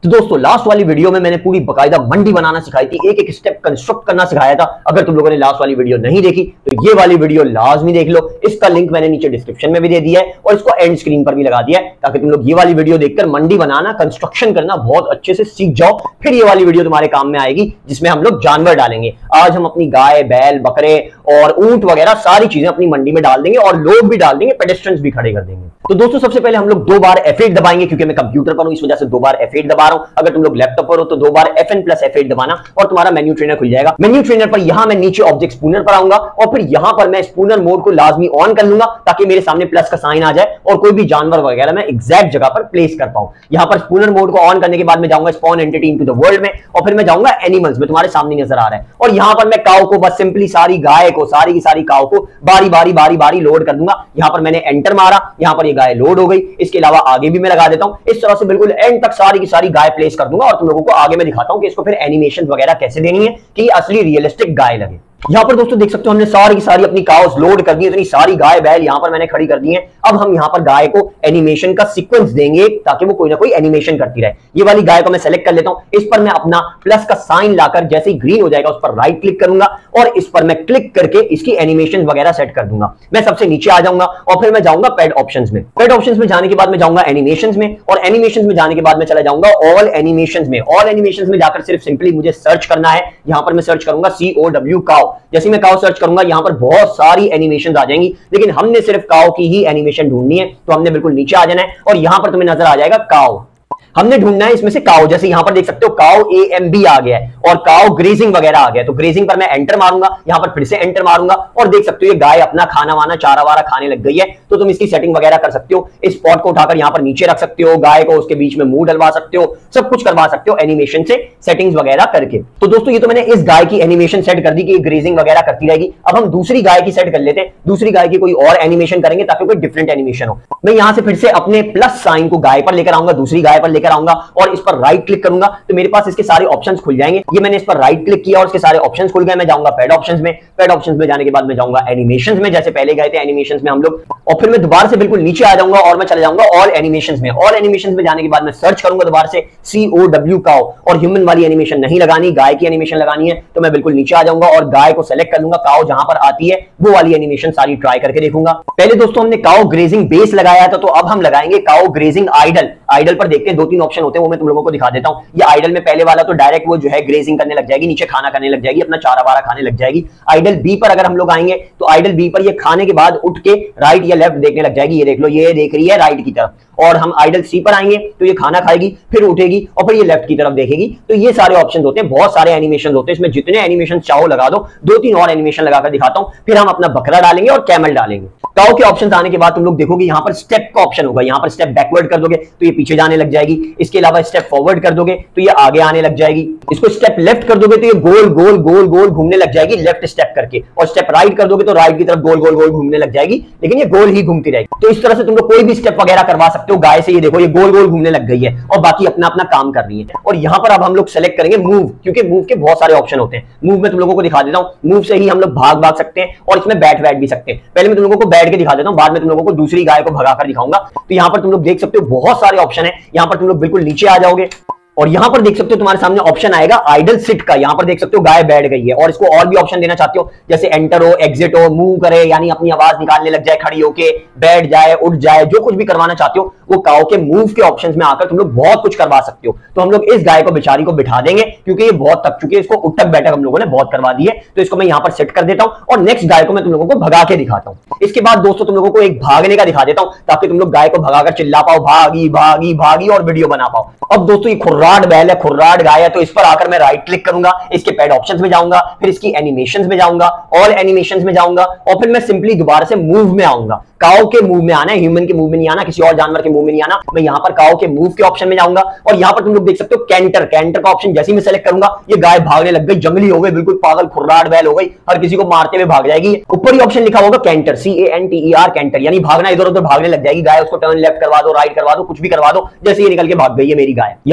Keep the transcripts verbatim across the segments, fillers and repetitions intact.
तो दोस्तों लास्ट वाली वीडियो में मैंने पूरी बकायदा मंडी बनाना सिखाई थी, एक एक स्टेप कंस्ट्रक्ट करना सिखाया था। अगर तुम लोगों ने लास्ट वाली वीडियो नहीं देखी तो ये वाली वीडियो लाजमी देख लो। इसका लिंक मैंने नीचे डिस्क्रिप्शन में भी दे दिया है और इसको एंड स्क्रीन पर भी लगा दिया है, ताकि तुम लोग ये वाली वीडियो देखकर मंडी बनाना, कंस्ट्रक्शन करना बहुत अच्छे से सीख जाओ। फिर ये वाली वीडियो तुम्हारे काम में आएगी जिसमें हम लोग जानवर डालेंगे। आज हम अपनी गाय, बैल, बकरे और ऊंट वगैरह सारी चीजें अपनी मंडी में डाल देंगे और लोग भी डाल देंगे, पेडेस्ट्रियंस भी खड़े कर देंगे। तो दोस्तों सबसे पहले हम लोग दो बार एफ एट दबाएंगे, क्योंकि मैं कंप्यूटर पर हूं इस वजह से दो बार एफ एट दबा रहा हूं। अगर तुम लोग लैपटॉप पर हो तो दो बार F N plus F eight दबाना और तुम्हारा मेन्यू ट्रेनर खुल जाएगा। मेन्यू ट्रेनर पर यहां मैं नीचे ऑब्जेक्ट स्पूनर पर आऊंगा और फिर यहां पर मैं स्पूनर मोड को लाजमी ऑन कर लूंगा, ताकि मेरे सामने प्लस का साइन आ जाए और कोई भी जानवर वगैरह मैं एग्जैक्ट जगह पर प्लेस कर पाऊं। यहां पर स्पूनर मोड को ऑन करने के बाद मैं जाऊंगा spawn entity into the world में और फिर मैं जाऊंगा एनिमल्स में, तुम्हारे सामने नजर आ रहा है। और यहां पर मैं काऊ को बस सिंपली सारी गाय को, सारी की सारी काऊ को बारी बारी बारी बारी लोड कर दूंगा। यहां पर मैंने एंटर मारा, यहां पर ये गाय लोड हो गई। इसके अलावा आगे भी मैं लगा देता हूं। इस तरह से बिल्कुल एंड तक सारी की सारी गाय प्लेस कर दूंगा और तुम लोगों को आगे मैं दिखाता हूं कि इसको फिर एनिमेशन वगैरह कैसे देनी है कि असली रियलिस्टिक गाय लगे। यहां पर दोस्तों देख सकते हो हमने सारी की सारी अपनी काउस लोड कर दी, इतनी सारी गाय बैल यहां पर मैंने खड़ी कर दी है। अब हम यहां पर गाय को एनिमेशन का सीक्वेंस देंगे ताकि वो कोई ना कोई एनिमेशन करती रहे। ये वाली गाय को मैं सेलेक्ट कर लेता हूं। इस पर मैं अपना प्लस का साइन लाकर जैसे ही ग्रीन हो जाएगा उस पर राइट क्लिक करूंगा और इस पर मैं क्लिक करके इसकी एनिमेशन वगैरह सेट कर दूंगा। मैं सबसे नीचे आ जाऊंगा और फिर मैं जाऊंगा पेड ऑप्शंस में। पेड ऑप्शंस में जाने के बाद मैं जाऊंगा एनिमेशंस में और एनिमेशंस में जाने के बाद मैं चला जाऊंगा ऑल एनिमेशंस में। ऑल एनिमेशंस में जाकर सिर्फ सिंपली मुझे सर्च करना है। यहां पर मैं सर्च करूंगा सी ओ डब्ल्यू काउ। जैसे मैं काउ सर्च करूंगा यहां पर बहुत सारी एनिमेशन आ जाएंगी, लेकिन हमने सिर्फ काऊ की ही एनिमेशन ढूंढनी है। तो हमने बिल्कुल नीचे आ जाना है और यहां पर तुम्हें नजर आ जाएगा काऊ। हमने ढूंढना है इसमें से काऊ। जैसे यहां पर देख सकते हो काऊ ए एम बी आ गया है और काऊ ग्रेजिंग वगैरह आ गया है। तो ग्रेजिंग पर मैं एंटर मारूंगा, यहां पर फिर से एंटर मारूंगा और देख सकते हो ये गाय अपना खाना वाना चारा वारा खाने लग गई है। तो तुम इसकी सेटिंग वगैरह कर सकते हो। इस पॉट को उठाकर यहां पर नीचे रख सकते हो, गाय को उसके बीच में मुंह डलवा सकते हो, सब कुछ करवा सकते हो एनिमेशन से सेटिंग्स वगैरह करके। तो दोस्तों ये तो मैंने इस गाय की एनिमेशन सेट कर दी कि ग्रेजिंग वगैरह करती रहेगी। अब हम दूसरी गाय की सेट कर लेते हैं। दूसरी गाय की कोई और एनिमेशन करेंगे ताकि कोई डिफरेंट एनिमेशन हो। मैं यहां से फिर से अपने प्लस साइन को गाय पर लेकर आऊंगा, दूसरी गाय पर लेकर आऊंगा और इस पर राइट क्लिक करूंगा तो मेरे पास इसके सारे ऑप्शंस खुल जाएंगे। ये मैंने इस पर राइट क्लिक किया और इसके सारे ऑप्शंस खुल गए। मैं जाऊंगा पेड ऑप्शंस में। पेड ऑप्शंस में जाने के बाद मैं जाऊंगा एनिमेशंस में, जैसे पहले गए थे एनिमेशंस में हम लोग। और फिर मैं दोबारा से बिल्कुल नीचे आ जाऊंगा और मैं चला जाऊंगा ऑल एनिमेशंस में। ऑल एनिमेशंस में जाने के बाद मैं सर्च करूंगा दोबारा से सी ओ डब्ल्यू काउ और ह्यूमन वाली एनिमेशन नहीं लगानी, गाय की एनिमेशन लगानी है। तो मैं बिल्कुल नीचे आ जाऊंगा और गाय को सेलेक्ट कर लूंगा। काउ जहां पर आती है वो वाली एनिमेशन सारी ट्राई करके देखूंगा। पहले दोस्तों हमने काउ ग्रेजिंग बेस लगाया था, तो अब हम लगाएंगे काउ ग्रेजिंग आइडल। आइडल पर देखते हैं दो तीन ऑप्शन होते हैं, वो मैं तुम लोगों को दिखा देता हूं। ये आइडल में पहले वाला तो डायरेक्ट वो जो है ग्रेजिंग करने लग जाएगी, नीचे खाना खाने लग जाएगी, अपना चारा वारा खाने लग जाएगी। आइडल बी पर अगर हम लोग आएंगे तो आइडल बी पर ये खाने के बाद उठ के राइट या लेफ्ट देखने लग जाएगी। ये देख लो, ये देख रही है राइट की तरफ। और हम आइडल सी पर आएंगे तो ये खाना खाएगी, फिर उठेगी और फिर ये लेफ्ट की तरफ देखेगी। तो ये सारे ऑप्शन होते हैं, बहुत सारे एनिमेशन होते हैं। इसमें जितने एनिमेशन चाहो लगा दो। दो तीन और एनिमेशन लगाकर दिखाता हूं, फिर हम अपना बकरा डालेंगे और कैमल डालेंगे। काऊ के ऑप्शन आने के बाद तुम लोग देखोगे यहां पर स्टेप का ऑप्शन होगा। यहां पर स्टेप बैकवर्ड कर दोगे तो ये पीछे जाने लग जाएगी। इसके अलावा स्टेप फॉरवर्ड कर दोगे तो ये आगे आने लग जाएगी। इसको स्टेप लेफ्ट कर दोगे तो ये गोल गोल गोल गोल घूमने लग जाएगी लेफ्ट स्टेप करके। और स्टेप राइट कर दोगे तो राइट की तरफ गोल गोल गोल घूमने लग जाएगी, लेकिन ये गोल ही घूमती रहेगी। तो इस तरह से तुम लोग कोई भी स्टेप वगैरह करवा सकते हो गाय से। ये देखो ये गोल गोल घूमने लग गई है और बाकी अपना अपना काम कर रही है। और यहां पर अब हम लोग सेलेक्ट करेंगे मूव, क्योंकि मूव के बहुत सारे ऑप्शन होते हैं। मूव में तुम लोगों को दिखा देता हूं। मूव से ही हम लोग भाग भाग सकते हैं और इसमें बैठ बैठ भी सकते हैं। पहले मैं तुम लोगों को बैठ के दिखा देता हूं, बाद में तुम लोगों को दूसरी गाय को भगाकर दिखाऊंगा। तो यहां पर तुम लोग देख सकते हो बहुत सारे ऑप्शन है। यहां पर तुम लोग बिल्कुल नीचे आ जाओगे और यहां पर देख सकते हो तुम्हारे सामने ऑप्शन आएगा आइडल सिट का। यहां पर देख सकते हो गाय बैठ गई है और इसको और भी ऑप्शन देना चाहते हो, जैसे एंटर हो, एग्जिट हो, मूव करे, यानी अपनी आवाज निकालने लग जाए खड़ी होके, बैठ जाए, उठ जाए, जो कुछ भी करवाना चाहते हो वो काऊ के मूव के ऑप्शंस में आकर तुम लोग बहुत कुछ करवा सकते हो। तो हम लोग इस गाय को बेचारी को बिठा देंगे क्योंकि ये बहुत थक चुकी है, इसको उठक बैठक हम लोगों ने बहुत करवा दी है। तो इसको मैं यहां पर सेट कर देता हूं और नेक्स्ट गाय को मैं तुम लोगों को भगा के दिखाता हूं। इसके बाद दोस्तों तुम लोगों को एक भागने का दिखा देता हूं ताकि तुम लोग गाय को भगाकर चिल्ला पाओ, भागी भागी भागी और वीडियो बना पाओ। अब दोस्तों ये खुर्राट बैल है, खुर्राट गाय है, तो इस पर आकर मैं राइट क्लिक करूंगा, इसके पेड ऑप्शंस में जाऊंगा, फिर इसकी एनिमेशंस में जाऊंगा, ऑल एनिमेशंस में जाऊंगा और फिर मैं सिंपली दोबारा से मूव में आऊंगा। काऊ के मूव में आना है, ह्यूमन के मूव में नहीं आना, किसी और जानवर के मूव में नहीं आना। मैं यहां पर काऊ के मूव के ऑप्शन में जाऊंगा और यहां पर तुम लोग देख सकते हो कैंटर। कैंटर का ऑप्शन जैसे ही मैं सेलेक्ट करूंगा ये गाय भागने लग गई, जंगली हो गई, बिल्कुल पागल खुर्राट बैल हो गई, हर किसी को मारते हुए भाग जाएगी। ऊपर ही ऑप्शन लिखा होगा canter, C A N T E R, canter, यानी भागना, इधर उधर भागने लग जाएगी गाय। उसको टर्न लेफ्ट करवा दो, राइट करवा दो, कुछ भी करवा दो, जैसे ये निकल के भाग गई है मेरी गाय। यहां पर दोस्तों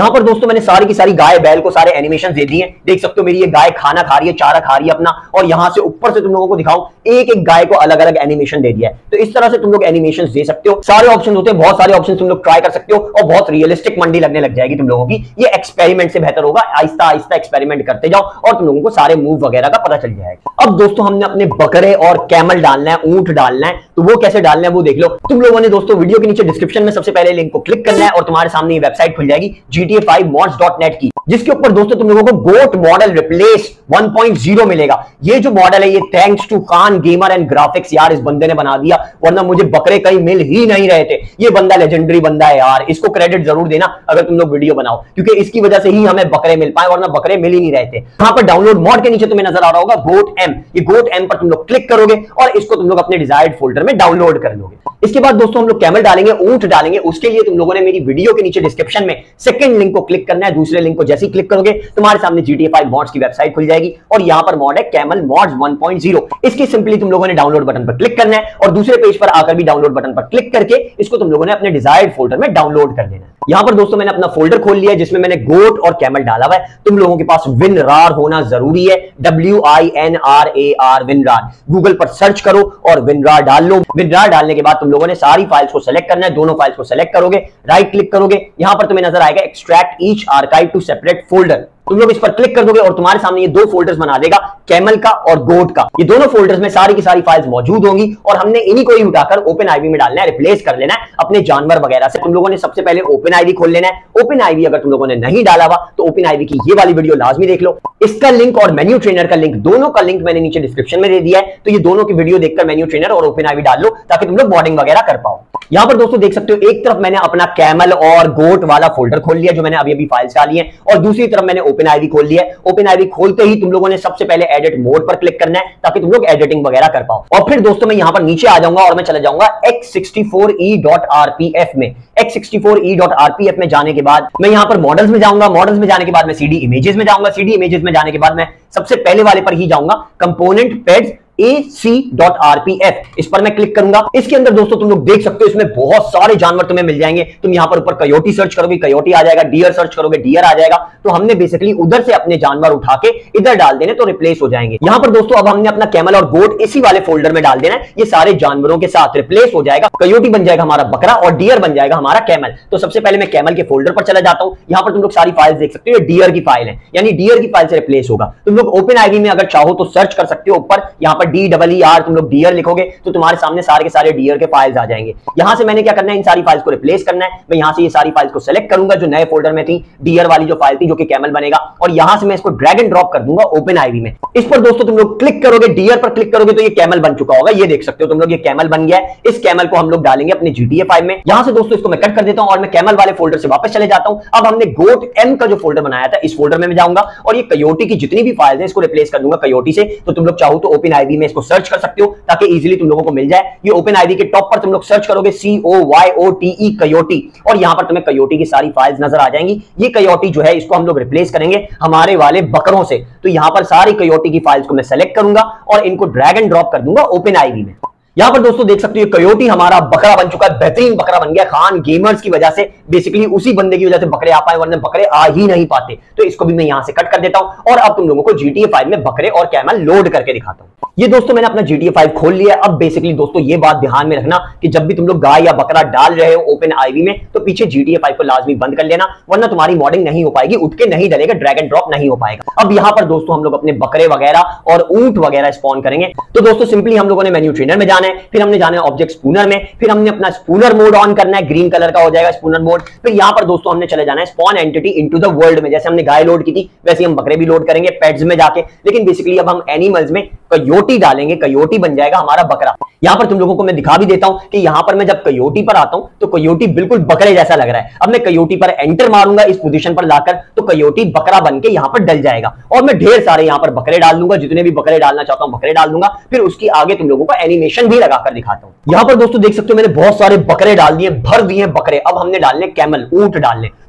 दोस्तों मैंने सारी की सारी गाय बैल को सारे एनिमेशन दे दिए, देख सकते हो मेरी ये गाय खाना खा रही है, चारा खा रही है अपना, और यहां से ऊपर से तुम लोगों को दिखाऊं एक एक गाय को अलग अलग एनिमेशन दे दिया है। तो इस तरह से तुम लोग एनिमेशन दे सकते हो, सारे ऑप्शन होते हैं, बहुत सारे ऑप्शन तुम लोग ट्राई कर सकते हो और बहुत रियलिस्टिक मंडी लगने लग जाएगी तुम लोगों की। ये एक्सपेरिमेंट से बेहतर होगा, आहिस्ता आहिस्ता एक्सपेरिमेंट करते जाओ और तुम लोगों को सारे मूव वगैरह का पता चल जाएगा। अब दोस्तों हमने अपने बकरे और कैमल डालना है, ऊंट डालना है, तो वो कैसे डालना है वो देख लो। तुम लोगों ने दोस्तों वीडियो के नीचे डिस्क्रिप्शन में सबसे पहले लिंक को क्लिक करना है और तुम्हारे सामने ये वेबसाइट खुल जाएगी G T A five mods dot net की, जिसके ऊपर दोस्तों तुम लोगों को goat model replace one point zero मिलेगा। ये जो मॉडल है ये thanks to Khan gamer and graphics, यार इस बंदे ने बना दिया, वरना मुझे बकरे कहीं मिल ही नहीं रहे थे। ये बंदा लेजेंडरी बंदा है यार, इसको क्रेडिट जरूर देना अगर तुम लोग वीडियो बनाओ, क्योंकि इसकी वजह से ही हमें बकरे मिल पाए, वरना बकरे मिल ही नहीं रहे थे। यहां पर डाउनलोड मॉड के नीचे तुम्हें नजर आ रहा होगा गोट एम, ये गोट एम पर तुम लोग क्लिक करोगे और इसको तुम लोग अपने डिजायर्ड फोल्डर में डाउनलोड कर लोगे। इसके बाद दोस्तों हम लोग कैमल डालेंगे, ऊंट डालेंगे। उसके लिए तुम लोगों ने मेरी वीडियो के नीचे डिस्क्रिप्शन में सेकंड लिंक को क्लिक करना है, दूसरे लिंक को जैसे ही क्लिक करोगे तुम्हारे सामने G T A five mods की वेबसाइट खुल जाएगी और यहां पर मॉड है camel mods one point zero. इसकी सिंपली तुम लोगों ने डाउनलोड बटन पर क्लिक करना है और दूसरे पेज पर आकर भी डाउनलोड बटन पर क्लिक करके इसको तुम लोगों ने अपने डिजायर्ड फोल्डर में डाउनलोड कर लेना है। यहां पर दोस्तों मैंने अपना फोल्डर खोल लिया है जिसमें मैंने गोट और कैमल डाला हुआ है। तुम लोगों के पास विनरार होना जरूरी है, W I N R A R, WinRAR. Google पर सर्च करो और विनरार डाल लो। विनरार डालने के बाद तुम लोगों ने सारी फाइल्स को सेलेक्ट करना है, दोनों फाइल्स को सेलेक्ट करोगे, राइट क्लिक करोगे, यहां पर तुम्हें नजर आएगा extract each archive to separate folder. तुम लोग इस पर क्लिक कर दोगे और तुम्हारे सामने ये दो फोल्डर्स बना देगा, कैमल का और गोट का। ये दोनों फोल्डर्स में सारी की सारी फाइल्स मौजूद होंगी और हमने इन्हीं को ही उठाकर ओपन आईवी में डालना है, रिप्लेस कर लेना है अपने जानवर वगैरह से। तुम लोगों ने सबसे पहले ओपन आईवी खोल लेना है। ओपन आईवी अगर तुम लोगों ने नहीं डाला हुआ तो ओपन आईवी की ये वाली वीडियो लाजमी देख लो। इसका लिंक और मेन्यू ट्रेनर का लिंक, दोनों का लिंक मैंने नीचे डिस्क्रिप्शन में दे दिया है, तो ये दोनों की वीडियो देखकर मेन्यू ट्रेनर और ओपन आईवी डाल लो ताकि तुम लोग बॉर्डिंग वगैरह कर पाओ। यहां पर दोस्तों देख सकते हो एक तरफ मैंने अपना कैमल और गोट वाला फोल्डर खोल लिया जो मैंने अभी अभी फाइल्स डाली है, और दूसरी तरफ मैंने ओपन आईवी खोल लिया है। ओपन आईवी खोलते ही तुम लोगों ने सबसे पहले एडिट मोड पर क्लिक करना है ताकि तुम लोग एडिटिंग वगैरह कर पाओ। और फिर दोस्तों मैं यहां पर नीचे आ जाऊंगा और मैं चला जाऊंगा X sixty four E dot R P F में। X sixty four E dot R P F में जाने के बाद मैं यहां पर मॉडल्स में जाऊंगा। मॉडल्स में जाने के बाद मैं सीडी इमेजेस में जाऊंगा। सीडी इमेजेस में जाने के बाद मैं सबसे पहले वाले पर ही जाऊंगा, component peds A C dot R P F, इस पर मैं क्लिक करूंगा। इसके अंदर दोस्तों तुम लोग देख सकते हो इसमें बहुत सारे जानवर तुम्हें मिल जाएंगे। तुम यहां पर ऊपर कयोटी सर्च करोगे, कयोटी आ जाएगा, डियर सर्च करोगे, डियर आ जाएगा। तो हमने बेसिकली उधर से अपने जानवर उठा के इधर डाल देने तो रिप्लेस हो जाएंगे। यहां पर दोस्तों अब हमने अपना कैमल और गोट इसी वाले फोल्डर में डाल देना है, ये सारे जानवरों के साथ रिप्लेस हो जाएगा। कयोटी बन जाएगा हमारा बकरा और डियर बन जाएगा हमारा कैमल। तो सबसे पहले मैं कैमल के फोल्डर पर चला जाता हूं। यहां पर तुम लोग सारी फाइल्स देख सकते हो, ये डियर की फाइल है, यानी डियर की फाइल से रिप्लेस होगा। तुम लोग ओपन आईवी में अगर चाहो तो सर्च कर सकते हो, ऊपर यहां पर डी डबल ई आर तुम लोग डियर लिखोगे तो तुम्हारे सामने सारे के सारे डियर के फाइल्स आ जाएंगे। यहां से मैंने क्या करना है, इन सारी फाइल्स को रिप्लेस करना है। मैं यहां से ये सारी फाइल्स को सेलेक्ट करूंगा जो नए फोल्डर में थी, डियर वाली जो फाइल थी जो कि कैमल बनेगा, और यहां से मैं इसको ड्रैग एंड ड्रॉप कर दूंगा ओपन आईवी में। इस पर दोस्तों तुम लोग क्लिक करोगे, डियर पर क्लिक करोगे तो ये कैमल बन चुका होगा। ये देख सकते हो तुम लोग, ये कैमल बन गया है। इस कैमल को हम लोग डालेंगे अपने जी टी ए फाइव में। यहां से दोस्तों इसको मैं कट कर देता हूं और मैं कैमल वाले फोल्डर से वापस चले जाता हूं। अब हमने गोट एम का जो फोल्डर बनाया था इस फोल्डर में मैं जाऊंगा और ये कयोटी की जितनी भी फाइल्स हैं इसको रिप्लेस कर दूंगा कयोटी से। तो तुम लोग चाहो तो ओपन आईवी में इसको सर्च कर सकते हो ताकि इजीली तुम लोगों को मिल जाए। ये ओपन आईवी के टॉप पर तुम लोग सर्च करोगे सी ओ वाई ओ टी ई कयोटी, और यहां पर तुम्हें कयोटी की सारी फाइल्स नजर आ जाएंगी। ये कयोटी जो है इसको हम लोग रिप्लेस करेंगे हमारे वाले बकरों से। तो यहां पर सारी कयोटी की फाइल्स को मैं सेलेक्ट करूंगा और इनको ड्रैग एंड ड्रॉप कर दूंगा ओपन आईवी में। यहां पर दोस्तों देख सकते हो कयोटी हमारा बकरा बन चुका है, बेहतरीन बकरा बन गया। खान गेमर्स की वजह से, बेसिकली उसी बंदे की वजह से बकरे आ पाए, वरना बकरे आ ही नहीं पाते। तो इसको भी मैं यहां से कट कर देता हूं और अब तुम लोगों को जी टी ए फाइव में बकरे और कैमल लोड करके दिखाता हूं। ये दोस्तों मैंने अपना जी टी ए फाइव खोल लिया। अब बेसिकली दोस्तों ये बात ध्यान में रखना कि जब भी तुम लोग गाय या बकरा डाल रहे हो ओपन आईवी में तो पीछे जी टी ए फाइव को लाजमी बंद कर लेना, वरना तुम्हारी मॉडिंग नहीं हो पाएगी, उठ के नहीं डलेगा, ड्रैग एंड ड्रॉप नहीं हो पाएगा। अब यहां पर दोस्तों हम लोग अपने बकरे वगैरह और ऊंट वगैरह स्पॉन करेंगे। तो दोस्तों सिंपली हम लोगों ने मेन्यू ट्रेनर में जाना है, फिर हमने जाना है ऑब्जेक्ट स्पूनर में, फिर हमने अपना स्पूनर मोड ऑन करना है, ग्रीन कलर का हो जाएगा स्पूनर मोड। फिर यहां पर दोस्तों हमने चले जाना है spawn entity into the world में। जैसे हमने गाय लोड की थी वैसे हम बकरे भी लोड करेंगे पेड्स में जाके, लेकिन बेसिकली अब हम एनिमल्स में कयोटी डालेंगे, कयोटी बन जाएगा हमारा बकरा। यहां पर तुम लोगों को मैं दिखा भी देता हूं कि यहां पर मैं जब कयोटी पर आता हूं तो कयोटी बिल्कुल बकरे जैसा लग रहा है। अब मैं कयोटी पर एंटर मारूंगा इस पोजीशन पर लाकर तो कयोटी बकरा बन के यहां पर डल जाएगा और मैं ढेर सारे यहां पर बकरे डाल दूंगा, जितने भी बकरे डालना चाहता हूं बकरे डाल दूंगा। फिर उसकी आगे तुम लोगों को एनिमेशन भी लगाकर दिखाता हूं। यहां पर दोस्तों देख सकते हो मैंने बहुत सारे बकरे डाल दिए, भर दिए बकरे। अब हमने डालने कैमल, ऊंट डालने।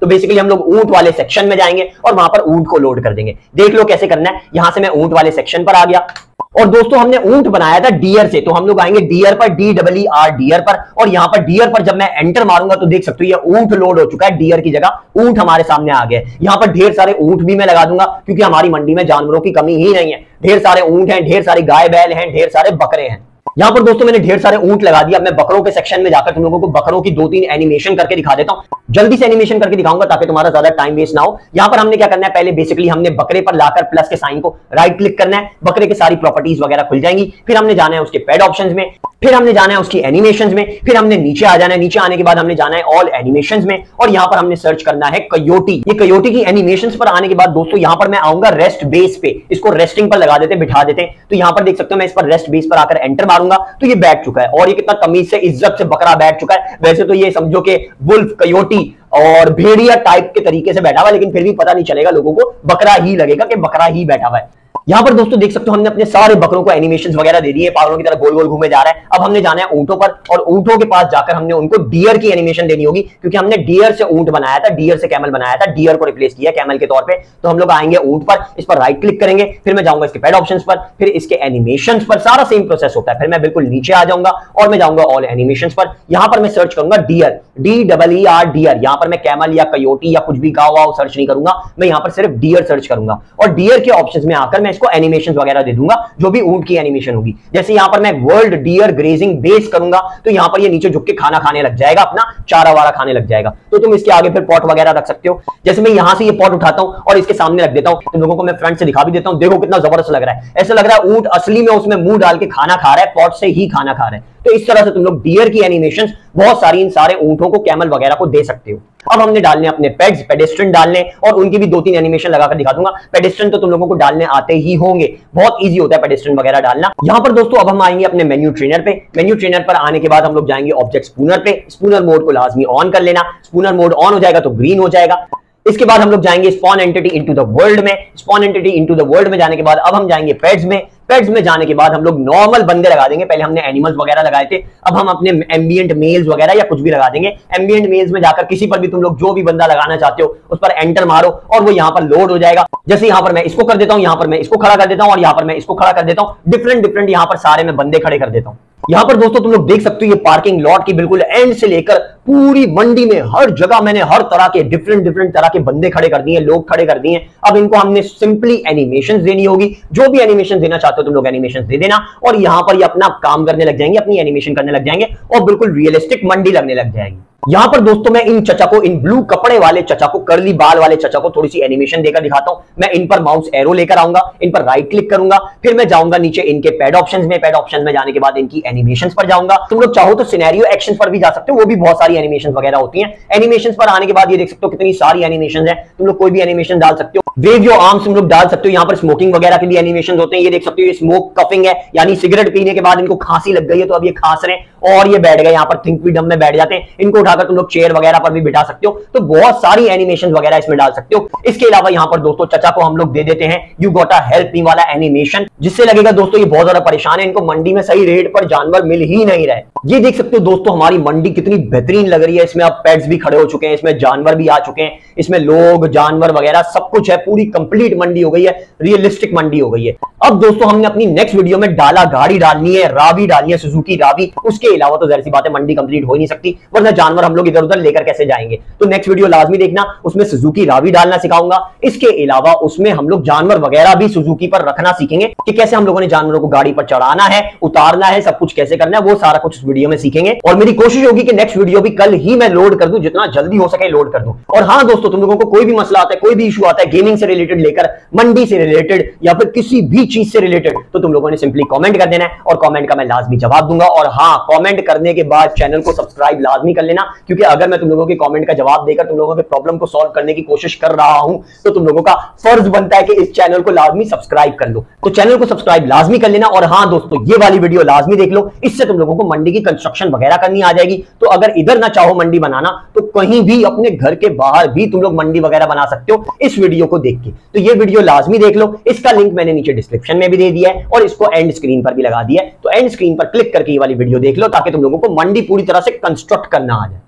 तो बेसिकली हम लोग ऊंट वाले सेक्शन में जाएंगे और वहां पर ऊंट को लोड कर देंगे। देख लो कैसे करना है। यहां से मैं ऊंट वाले सेक्शन पर आ गया और दोस्तों हमने ऊंट बनाया था डियर से, तो हम लोग आएंगे डियर पर, डी डबल आर डियर पर, और यहां पर डियर पर जब मैं एंटर मारूंगा तो देख सकते हो ये ऊंट लोड हो चुका है। डियर की जगह ऊंट हमारे सामने आ गए। यहां पर ढेर सारे ऊंट भी मैं लगा दूंगा क्योंकि हमारी मंडी में जानवरों की कमी ही नहीं है। ढेर सारे ऊंट हैं, ढेर सारी गाय बैल हैं, ढेर सारे बकरे हैं। यहां पर दोस्तों मैंने ढेर सारे ऊंट लगा दिया। मैं बकरों के सेक्शन में जाकर तुम लोगों को बकरों की दो तीन एनिमेशन करके दिखा देता हूं। जल्दी से एनिमेशन करके दिखाऊंगा ताकि तुम्हारा ज्यादा टाइम वेस्ट ना हो। यहां पर हमने क्या करना है, पहले बेसिकली हमने बकरे पर लाकर प्लस के साइन को राइट क्लिक करना है। बकरे की सारी प्रॉपर्टीज वगैरह खुल जाएंगी। फिर हमने जाना है उसके पेड ऑप्शंस में, फिर हमने जाना है उसकी एनिमेशंस में, फिर हमने नीचे आ जाना है। नीचे आने के बाद हमने जाना है ऑल एनिमेशंस में और यहां पर हमने सर्च करना है कयोटी। ये कयोटी की एनिमेशंस पर आने के बाद दोस्तों यहां पर मैं आऊंगा रेस्ट बेस पे। इसको रेस्टिंग पर लगा देते, बिठा देते। तो यहां पर देख सकते हो मैं इस पर रेस्ट बेस पर आकर एंटर मारूंगा तो ये बैठ चुका है और ये कितना तमीज से इज्जत से बकरा बैठ चुका है। वैसे तो ये समझो कि वुल्फ, कयोटी और भेड़िया टाइप के तरीके से बैठा हुआ, लेकिन फिर भी पता नहीं चलेगा, लोगों को बकरा ही लगेगा कि बकरा ही बैठा हुआ है। यहां पर दोस्तों देख सकते हो हमने अपने सारे बकरों को एनिमेशंस वगैरह दे दिए, पागलों की तरह गोल गोल घूमे जा रहा है। अब हमने जाना है ऊंटों पर और ऊंटों के पास जाकर हमने उनको डियर की एनिमेशन देनी होगी क्योंकि हमने डियर से ऊंट बनाया था, डियर से कैमल बनाया था, डियर को रिप्लेस किया कैमल के तौर पे। तो हम लोग आएंगे ऊंट पर, इस पर राइट क्लिक करेंगे, फिर मैं जाऊंगा इसके पेड ऑप्शंस पर, फिर इसके एनिमेशंस पर। सारा सेम प्रोसेस होता है। फिर मैं बिल्कुल नीचे आ जाऊंगा और मैं जाऊंगा ऑल एनिमेशंस पर। यहां पर मैं सर्च करूंगा deer, D double E R deer. यहां पर मैं कैमल या कयोटी या कुछ भी गाँव वाव सर्च नहीं करूंगा, मैं यहां पर सिर्फ डियर सर्च करूंगा और डियर के ऑप्शंस में आकर मैं इसको एनिमेशन वगैरह दे दूंगा जो भी ऊंट की एनिमेशन होगी। जैसे यहां पर मैं वर्ल्ड डियर ग्रेजिंग बेस करूंगा तो यहां पर ये नीचे झुक के खाना खाने लग जाएगा, अपना चारा वारा खाने लग जाएगा। तो तुम इसके आगे फिर पॉट वगैरह रख सकते हो। जैसे मैं यहां से ये पॉट उठाता हूं और इसके सामने रख देता हूं, तुम लोगों को मैं फ्रंट से दिखा भी देता हूं। देखो कितना जबरदस्त लग रहा है। ऐसा लग रहा है ऊंट असली में उसमें मुंह डाल के खाना खा रहा है, पॉट से ही खाना खा रहा है। तो इस तरह से तुम लोग डियर की एनिमेशंस बहुत सारी इन सारे ऊंटों को, कैमल वगैरह को दे सकते हो। अब हमने डालने अपने पेड्स, पेडेस्ट्रियन डालने और उनकी भी दो तीन एनिमेशन लगाकर दिखा दूंगा। पेडेस्ट्रियन तो तुम लोगों को डालने आते ही होंगे, बहुत इजी होता है पेडेस्ट्रियन वगैरह डालना। यहां पर दोस्तों अब हम आएंगे अपने मेन्यू ट्रेनर पे। मेन्यू ट्रेनर पर आने के बाद हम लोग जाएंगे ऑब्जेक्ट स्पूनर पे। स्पूनर मोड को लाजमी ऑन कर लेना। स्पूनर मोड ऑन हो जाएगा तो ग्रीन हो जाएगा। इसके बाद हम लोग जाएंगे spawn entity into the world में। Spawn entity into the world में जाने के बाद अब हम जाएंगे पेड्स में। पेड्स में जाने के बाद हम लोग नॉर्मल बंदे लगा देंगे। पहले हमने एनिमल्स वगैरह लगाए थे, अब हम अपने एम्बिएंट मेल्स वगैरह या कुछ भी लगा देंगे। एम्बिएंट मेल्स में जाकर किसी पर भी तुम लोग जो भी बंदा लगाना चाहते हो उस पर एंटर मारो और वो यहां पर लोड हो जाएगा। जैसे यहां पर मैं इसको कर देता हूं, यहां पर मैं इसको खड़ा कर देता हूं और यहां पर मैं इसको खड़ा कर देता हूं। डिफरेंट डिफरेंट यहां पर सारे मैं बंदे खड़े कर देता हूं। यहां पर दोस्तों तुम लोग देख सकते हो ये पार्किंग लॉट की बिल्कुल एंड से लेकर पूरी मंडी में हर जगह मैंने हर तरह के डिफरेंट डिफरेंट तरह के बंदे खड़े कर दिए, लोग खड़े कर दिए। अब इनको हमने सिंपली एनिमेशंस देनी होगी। जो भी एनिमेशन देना चाहते हो तुम लोग एनिमेशंस दे देना और यहां पर ये अपना काम करने लग जाएंगे, अपनी एनिमेशन करने लग जाएंगे और बिल्कुल रियलिस्टिक मंडी लगने लग जाएगी। यहां पर दोस्तों मैं इन चचा को, इन ब्लू कपड़े वाले चचा को, कर्ली बाल वाले चचा को थोड़ी सी एनिमेशन देकर दिखाता हूं। मैं इन पर माउस एरो लेकर आऊंगा, इन पर राइट क्लिक करूंगा, फिर मैं जाऊंगा नीचे इनके पेड ऑप्शंस में। पेड ऑप्शंस में जाने के बाद इनकी एनिमेशंस पर जाऊंगा। तुम लोग चाहो तो सिनेरियो एक्शंस पर भी जा सकते हो, वो भी बहुत सारी एनिमेशंस वगैरह होती हैं। एनिमेशंस पर आने के बाद ये देख सकते हो कितनी सारी एनिमेशंस हैं। तुम लोग कोई भी एनिमेशन डाल सकते हो। वेव योर आर्म्स तुम लोग डाल सकते हो। यहां पर स्मोकिंग वगैरह के लिए एनिमेशंस होते हैं। ये देख सकते हो ये स्मोक कफिंग है, यानी सिगरेट पीने के बाद इनको खांसी लग गई है तो अब ये खांस रहे हैं और ये बैठ गए यहां पर थिंक फ्रीडम में बैठ जाते हैं। इनको उठाकर तुम लोग चेयर वगैरह पर भी बिठा सकते हो। तो बहुत सारी एनिमेशन वगैरह इसमें डाल सकते हो। इसके अलावा यहां पर दोस्तों चचा को हम लोग दे देते हैं you got a help me वाला एनिमेशन, जिससे लगेगा दोस्तों ये बहुत ज्यादा परेशान है, इनको मंडी में सही रेट पर जानवर मिल ही नहीं रहे। ये देख सकते हो दोस्तों हमारी मंडी कितनी बेहतरीन लग रही है। इसमें अब पेट्स भी खड़े हो चुके हैं, इसमें जानवर भी आ चुके हैं, इसमें लोग जानवर वगैरह सब कुछ है। पूरी कंप्लीट मंडी हो गई है, रियलिस्टिक मंडी हो गई है। अब दोस्तों हमने अपनी नेक्स्ट वीडियो में डाला गाड़ी डालनी है, रावी डालनी है, सुजुकी रावी। उसके अलावा तो जाहिर सी बात है मंडी कंप्लीट हो ही नहीं सकती, वरना जानवर हम लोग इधर उधर लेकर कैसे जाएंगे। तो नेक्स्ट वीडियो लाजमी देखना, उसमें सुजुकी रावी डालना सिखाऊंगा। इसके अलावा उसमें हम लोग जानवर वगैरह भी सुजुकी पर रखना सीखेंगे कि कैसे हम लोगों ने जानवरों को गाड़ी पर चढ़ाना है, उतारना है, सब कुछ कैसे करना है, वो सारा कुछ इस वीडियो में सीखेंगे। और मेरी कोशिश होगी कि नेक्स्ट वीडियो भी कल ही मैं लोड कर दूं, जितना जल्दी हो सके लोड कर दूं। और हाँ दोस्तों, तुम लोगों को कोई भी मसला आता है, कोई भी इशू आता है गेमिंग से रिलेटेड लेकर मंडी से रिलेटेड या फिर किसी भी चीज से रिलेटेड, तो तुम लोगों ने सिंपली कमेंट कर देना है और कमेंट का मैं लाजमी जवाब दूंगा। और हाँ, कमेंट करने के बाद चैनल को सब्सक्राइब लाजमी कर लेना, क्योंकि अगर मैं तुम लोगों के कमेंट का जवाब देकर तुम लोगों के प्रॉब्लम को सॉल्व करने की कोशिश कर रहा हूं तो तुम लोगों का फर्ज बनता है कि इस चैनल को लाजमी सब्सक्राइब कर लो। तो चैनल को सब्सक्राइब लाजमी कर लेना। और हाँ दोस्तों, ये वाली वीडियो लाजमी देख लो, इससे तुम लोगों को मंडी की कंस्ट्रक्शन वगैरह करनी आ जाएगी। तो अगर इधर ना चाहो मंडी बनाना तो कहीं भी अपने घर के बाहर भी तुम लोग मंडी वगैरह बना सकते हो इस वीडियो को देख के। तो ये वीडियो लाजमी देख लो, इसका लिंक मैंने नीचे डिस्क्रिप्शन में भी दे दिया है और इसको एंड स्क्रीन पर भी लगा दिया है। तो एंड स्क्रीन पर क्लिक करके ये वाली वीडियो देख लो ताकि तुम लोगों को मंडी पूरी तरह से कंस्ट्रक्ट करना आ जाए।